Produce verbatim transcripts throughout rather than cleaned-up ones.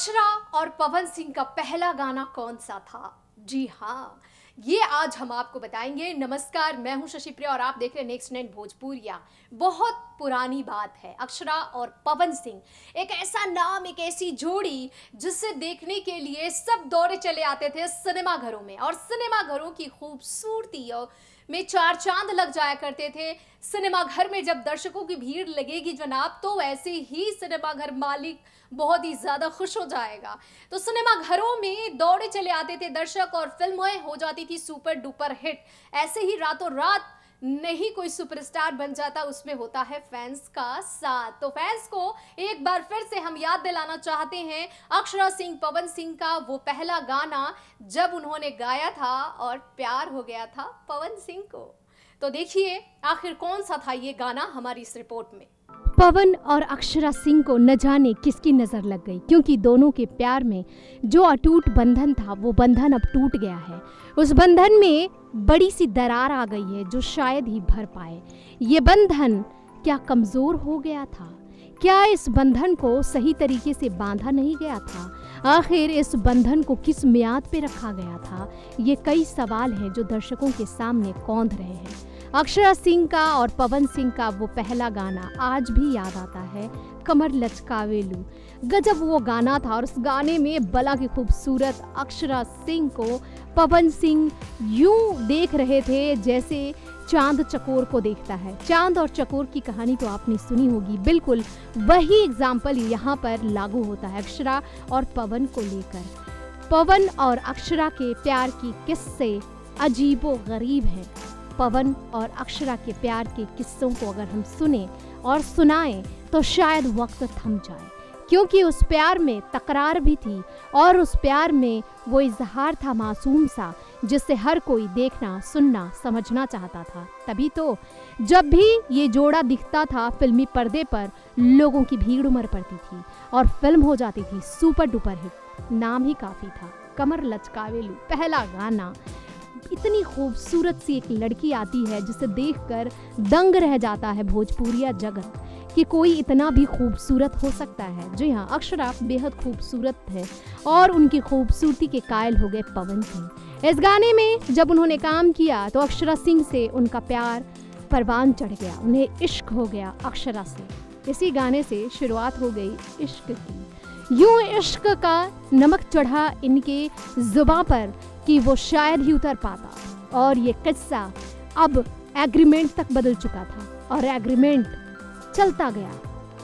अक्षरा और पवन सिंह का पहला गाना कौन सा था? जी हाँ, ये आज हम आपको बताएंगे। नमस्कार, मैं हूं शशि प्रिया और आप देख रहे हैं नेक्स्ट नाइन भोजपुरिया। बहुत पुरानी बात है, अक्षरा और पवन सिंह एक ऐसा नाम, एक ऐसी जोड़ी जिसे देखने के लिए सब दौड़े चले आते थे सिनेमा घरों में, और सिनेमा घरों की खूबसूरती और में चार चांद लग जाया करते थे। सिनेमा घर में जब दर्शकों की भीड़ लगेगी जनाब, तो वैसे ही सिनेमा घर मालिक बहुत ही ज़्यादा खुश हो जाएगा। तो सिनेमा घरों में दौड़े चले आते थे दर्शक और फिल्में हो जाती थी सुपर डुपर हिट। ऐसे ही रातों रात नहीं कोई सुपरस्टार बन जाता, उसमें होता है फैंस का साथ। तो फैंस को एक बार फिर से हम याद दिलाना चाहते हैं अक्षरा सिंह पवन सिंह का वो पहला गाना जब उन्होंने गाया था और प्यार हो गया था पवन सिंह को। तो देखिए आखिर कौन सा था ये गाना हमारी इस रिपोर्ट में। पवन और अक्षरा सिंह को न जाने किसकी नज़र लग गई, क्योंकि दोनों के प्यार में जो अटूट बंधन था वो बंधन अब टूट गया है। उस बंधन में बड़ी सी दरार आ गई है जो शायद ही भर पाए। ये बंधन क्या कमज़ोर हो गया था? क्या इस बंधन को सही तरीके से बांधा नहीं गया था? आखिर इस बंधन को किस मियाद पे रखा गया था? ये कई सवाल हैं जो दर्शकों के सामने कौंध रहे हैं। अक्षरा सिंह का और पवन सिंह का वो पहला गाना आज भी याद आता है, कमर लचकावेलू। गजब वो गाना था, और उस गाने में बला की खूबसूरत अक्षरा सिंह को पवन सिंह यूं देख रहे थे जैसे चांद चकोर को देखता है। चांद और चकोर की कहानी तो आपने सुनी होगी, बिल्कुल वही एग्जाम्पल यहाँ पर लागू होता है अक्षरा और पवन को लेकर। पवन और अक्षरा के प्यार की किस्से अजीबो गरीब हैं। पवन और अक्षरा के प्यार के किस्सों को अगर हम सुने और सुनाएं तो शायद वक्त थम जाए, क्योंकि उस प्यार में तकरार भी थी और उस प्यार में वो इजहार था मासूम सा, जिससे हर कोई देखना, सुनना, समझना चाहता था। तभी तो जब भी ये जोड़ा दिखता था फिल्मी पर्दे पर, लोगों की भीड़ उमड़ पड़ती थी और फिल्म हो जाती थी सुपर डुपर हिट। नाम ही काफ़ी था, कमर लचकावेलू पहला गाना। इतनी खूबसूरत सी एक लड़की आती है जिसे देखकर दंग रह जाता है भोजपुरिया जगत कि कोई इतना भी खूबसूरत हो सकता है। जी हाँ, अक्षरा बेहद खूबसूरत है और उनकी खूबसूरती के कायल हो गए पवन सिंह। इस गाने में जब उन्होंने काम किया तो अक्षरा सिंह से उनका प्यार परवान चढ़ गया, उन्हें इश्क हो गया अक्षरा से। इसी गाने से शुरुआत हो गई इश्क की। यूं इश्क का नमक चढ़ा इनके जुबां पर कि वो शायद ही उतर पाता, और ये किस्सा अब एग्रीमेंट तक बदल चुका था और एग्रीमेंट चलता गया।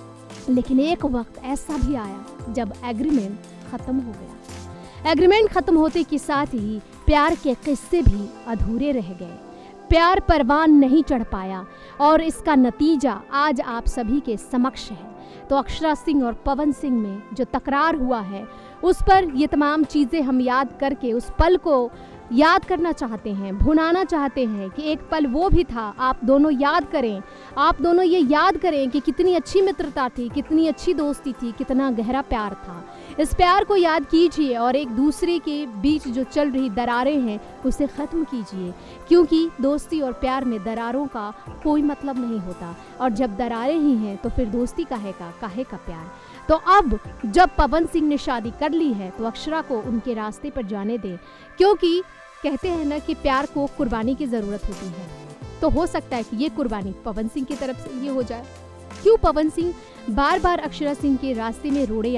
लेकिन एक वक्त ऐसा भी आया जब एग्रीमेंट खत्म हो गया। एग्रीमेंट खत्म होते के साथ ही प्यार के किस्से भी अधूरे रह गए। प्यार परवान नहीं चढ़ पाया और इसका नतीजा आज आप सभी के समक्ष है। तो अक्षरा सिंह और पवन सिंह में जो तकरार हुआ है उस पर ये तमाम चीज़ें हम याद करके उस पल को याद करना चाहते हैं, भुनाना चाहते हैं कि एक पल वो भी था। आप दोनों याद करें, आप दोनों ये याद करें कि कितनी अच्छी मित्रता थी, कितनी अच्छी दोस्ती थी, कितना गहरा प्यार था। इस प्यार को याद कीजिए और एक दूसरे के बीच जो चल रही दरारें हैं उसे ख़त्म कीजिए, क्योंकि दोस्ती और प्यार में दरारों का कोई मतलब नहीं होता, और जब दरारें ही हैं तो फिर दोस्ती काहे का, काहे का प्यार। तो अब जब पवन सिंह ने शादी कर ली है तो अक्षरा को उनके रास्ते पर जाने दें, क्योंकि कहते हैं ना कि प्यार को कुर्बानी की ज़रूरत होती है। तो हो सकता है कि ये कुर्बानी पवन सिंह की तरफ से ये हो जाए। क्यों पवन सिंह बार बार अक्षरा सिंह के रास्ते में रोड़े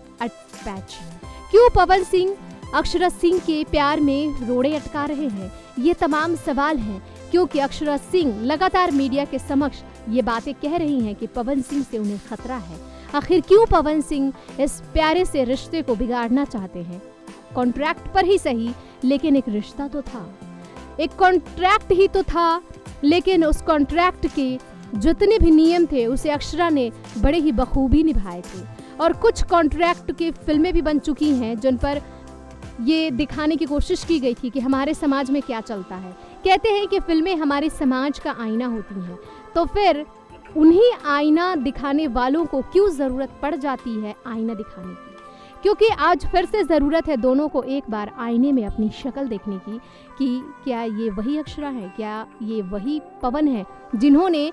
अटैच? क्यों पवन सिंह अक्षरा सिंह के प्यार में रोड़े अटका रहे हैं? ये तमाम सवाल हैं, क्योंकि अक्षरा सिंह लगातार मीडिया के समक्ष ये बातें कह रही हैं कि पवन सिंह से उन्हें खतरा है। आखिर क्यों पवन सिंह इस प्यारे से रिश्ते को बिगाड़ना चाहते हैं? कॉन्ट्रैक्ट पर ही सही, लेकिन एक रिश्ता तो था, एक कॉन्ट्रैक्ट ही तो था, लेकिन उस कॉन्ट्रैक्ट के जितने भी नियम थे उसे अक्षरा ने बड़े ही बखूबी निभाए थे। और कुछ कॉन्ट्रैक्ट की फिल्में भी बन चुकी हैं जिन पर ये दिखाने की कोशिश की गई थी कि हमारे समाज में क्या चलता है। कहते हैं कि फिल्में हमारे समाज का आईना होती हैं, तो फिर उन्हीं आईना दिखाने वालों को क्यों ज़रूरत पड़ जाती है आईना दिखाने की? क्योंकि आज फिर से ज़रूरत है दोनों को एक बार आईने में अपनी शक्ल देखने की कि क्या ये वही अक्षरा है, क्या ये वही पवन है जिन्होंने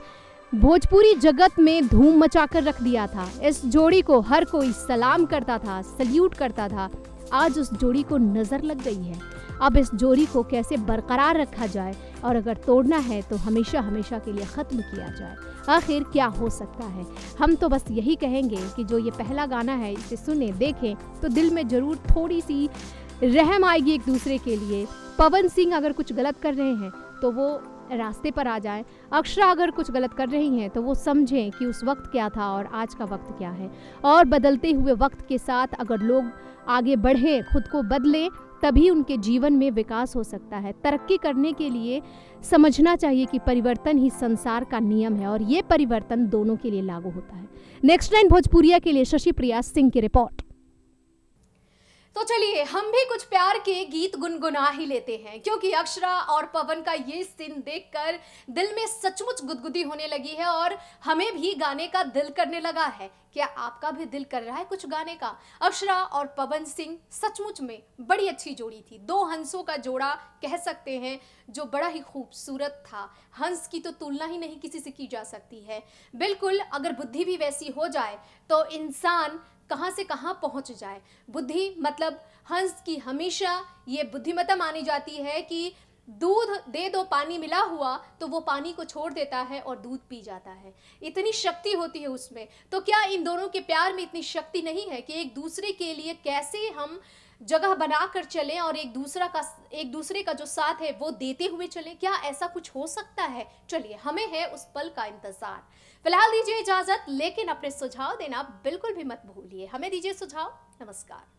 भोजपुरी जगत में धूम मचाकर रख दिया था। इस जोड़ी को हर कोई सलाम करता था, सल्यूट करता था। आज उस जोड़ी को नजर लग गई है। अब इस जोड़ी को कैसे बरकरार रखा जाए और अगर तोड़ना है तो हमेशा हमेशा के लिए ख़त्म किया जाए। आखिर क्या हो सकता है? हम तो बस यही कहेंगे कि जो ये पहला गाना है इसे सुने, देखें तो दिल में ज़रूर थोड़ी सी रहम आएगी एक दूसरे के लिए। पवन सिंह अगर कुछ गलत कर रहे हैं तो वो रास्ते पर आ जाएं। अक्षरा अगर कुछ गलत कर रही हैं तो वो समझें कि उस वक्त क्या था और आज का वक्त क्या है। और बदलते हुए वक्त के साथ अगर लोग आगे बढ़ें, खुद को बदलें, तभी उनके जीवन में विकास हो सकता है। तरक्की करने के लिए समझना चाहिए कि परिवर्तन ही संसार का नियम है और ये परिवर्तन दोनों के लिए लागू होता है। नेक्स्ट नाइन भोजपुरिया के लिए शशि प्रिया सिंह की रिपोर्ट। तो चलिए हम भी कुछ प्यार के गीत गुनगुना ही लेते हैं, क्योंकि अक्षरा और पवन का ये सीन देखकर दिल में सचमुच गुदगुदी होने लगी है और हमें भी गाने का दिल करने लगा है। क्या आपका भी दिल कर रहा है कुछ गाने का? अक्षरा और पवन सिंह सचमुच में बड़ी अच्छी जोड़ी थी। दो हंसों का जोड़ा कह सकते हैं जो बड़ा ही खूबसूरत था। हंस की तो तुलना ही नहीं किसी से की जा सकती है। बिल्कुल, अगर बुद्धि भी वैसी हो जाए तो इंसान कहाँ से कहाँ पहुँच जाए। बुद्धि मतलब हंस की हमेशा ये बुद्धिमत्ता मानी जाती है कि दूध दे दो पानी मिला हुआ तो वो पानी को छोड़ देता है और दूध पी जाता है। इतनी शक्ति होती है उसमें। तो क्या इन दोनों के प्यार में इतनी शक्ति नहीं है कि एक दूसरे के लिए कैसे हम जगह बना कर चलें और एक दूसरा का एक दूसरे का जो साथ है वो देते हुए चलें? क्या ऐसा कुछ हो सकता है? चलिए, हमें है उस पल का इंतजार। फिलहाल दीजिए इजाजत, लेकिन अपने सुझाव देना बिल्कुल भी मत भूलिए। हमें दीजिए सुझाव। नमस्कार।